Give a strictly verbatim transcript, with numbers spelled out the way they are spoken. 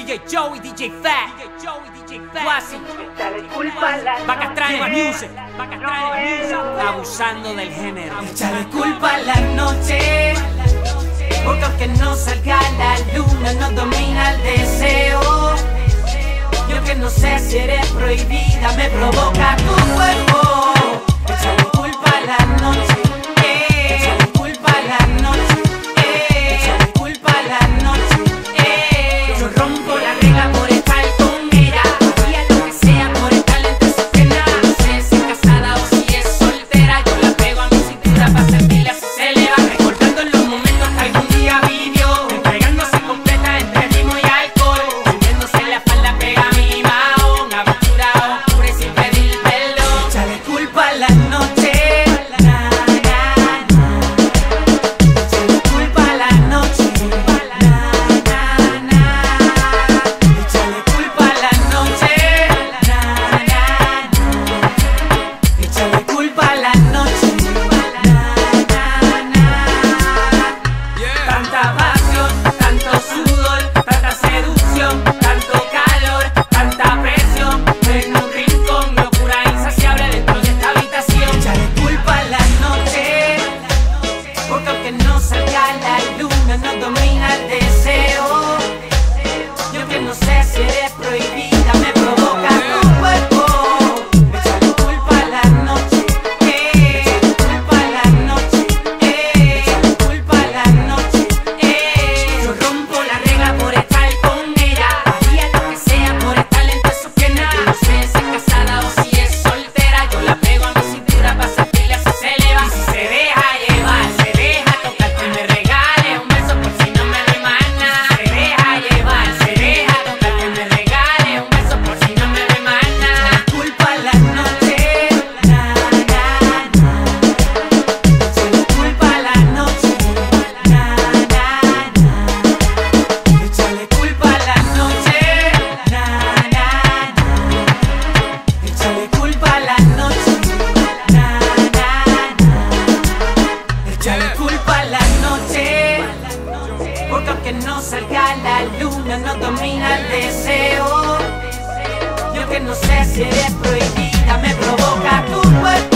D J Joey, D J Fat, D J Joey, D J Fat, Classic, Échale culpa a la Bacastrán noche. Music, Bacastrán Music, abusando del género. Échale culpa a la noche, porque aunque no salga la luna nos domina el deseo. Yo que no sé si eres prohibida, me provoca tu cuerpo. Échale culpa a la noche, eh. Échale culpa a la noche, eh. Échale culpa a la noche, eh. Yo rompo la regla por estar con ella, haría lo que sea por estar entre sus piernas. No sé si es casada o si es soltera, yo la pego a mi cintura para sentirle así se le va. Recordando los momentos que algún día vivió, entregándose completa entre ritmo y alcohol, sintiéndose la espalda pega a mi mahón, aventura oscura y sin pedir perdón. Échale culpa a la noche, na, na, na. Échale culpa a la noche, na, na, na. Échale culpa a la noche, na, na, na. Échale culpa a la noche, na, na, na. Tanta pasión, tanto sudor, tanta seducción, tanto calor, tanta presión. En un rincón, locura insaciable dentro de esta habitación. Échale culpa a la noche, porque aunque no salga la luna nos domina el deseo. Yo que no sé si eres prohibida, me provoca tu cuerpo. Échale culpa a la noche, eh. Échale culpa a la noche, eh. Échale culpa a la noche, eh. Yo rompo la regla por estar con ella, haría lo que sea por estar entre sus piernas. No sé si es casada o si es soltera, yo la pego a mi cintura para sentirle así se le va. Y si se deja llevar, se deja tocar, que me regale un beso por si no me doy más nada. Se deja llevar, se deja tocar, que me regale un beso por si no me doy más nada. Culpa a la noche, na, na, na. Échale culpa a la noche, na, na, na. Échale culpa a la noche, na, na, na. Échale culpa a la noche, na, na, na. Échale culpa a la noche, porque aunque no salga la luna nos domina el deseo. Yo que no sé si eres prohibida, me provoca tu cuerpo.